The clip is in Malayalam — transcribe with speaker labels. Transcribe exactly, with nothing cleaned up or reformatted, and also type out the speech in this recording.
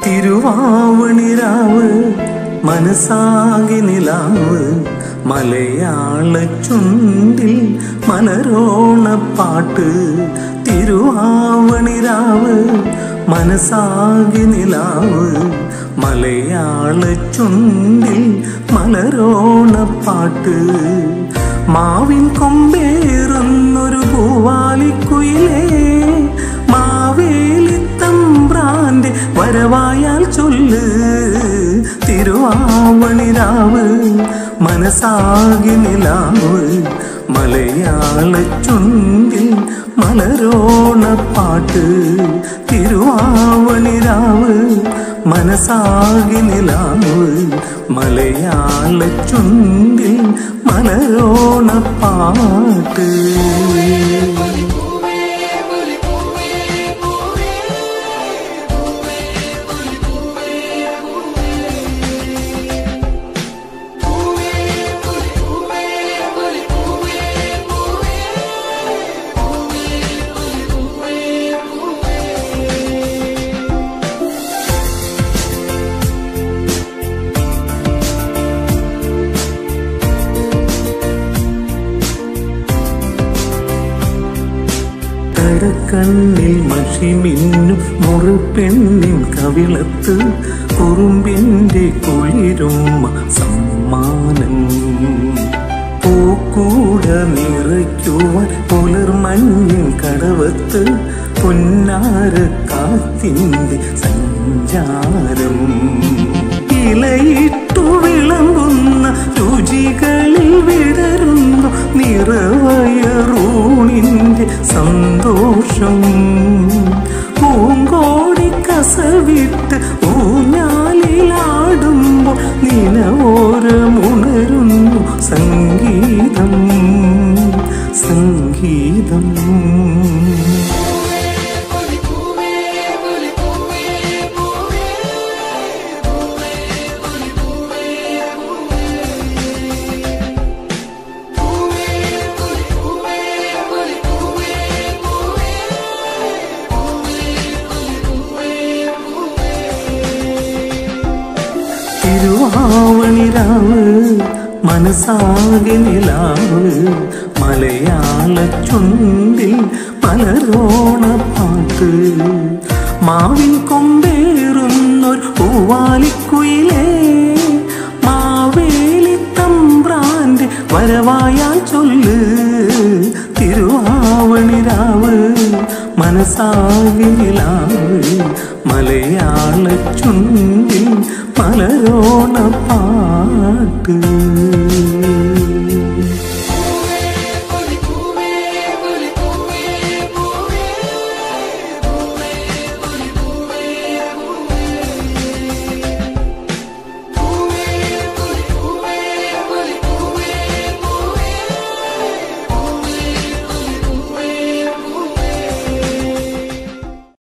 Speaker 1: തിരുവാവണിരാവ് മനസാകെ നിലാവ് മലയാള ചുണ്ടിൽ മലരോണപ്പാട്ട്. തിരുവാവണിരാവ് മനസാകെ നിലാവ് മലയാള ചുണ്ടിൽ മലരോണപ്പാട്ട്. മാവിൻ കൊമ്പേറുന്നൊരു പൂവാലിക്കുയിലേ, മാവേലി തമ്പ്രാന്റെ വരവായാൽ ചൊല്ല്. തിരുവാവണിരാവ് മനസാകെ നിലാവ് മലയാള ചുണ്ടിൽ മലരോണപ്പാട്ട്. തിരുവാവണിരാവ് മനസാകെ നിലാവ് മലയാള ചുണ്ടിൽ മലരോണപ്പാട്ട്. കണ്ണിൽ മഷിമിന്നും മുറുപെണ്ണിൻ കവിളത്ത് കുറുമ്പിൻ്റെ കുളിരുമ്മ സമ്മാനം. പൂക്കൂട നിറയ്ക്കുവാൻ പുലർമഞ്ഞിൻ കടവത്ത് പൊന്നാര കാത്തിൻ്റെ സഞ്ചാരം. ഇലയിട്ടു വിളമ്പുന്ന രുചികളിൽ വിടരുന്നു നിറവയറൂണിൻ്റെ സന്തോഷം. പൂങ്കോടി കസവിട്ട് ഊഞ്ഞാലിലാടുമ്പോൾ നിലവോരമുണരുന്നു സംഗീതം സംഗീതം. തിരുവാവണിരാവ് മനസാകെ നിലാവ് മലയാള ചുണ്ടിൽ മലരോണപ്പാട്ട്. മാവിൻ കൊമ്പേറുന്നൊരു പൂവാലിക്കുയിലേ, മാവേലി തമ്പ്രാന്റെ വരവായാൽ ചൊല്ല്. തിരുവാവണിരാവ് മനസാകെ നിലാവ് മലയാള ചുണ്ടിൽ മലരോണപ്പാട്ട്.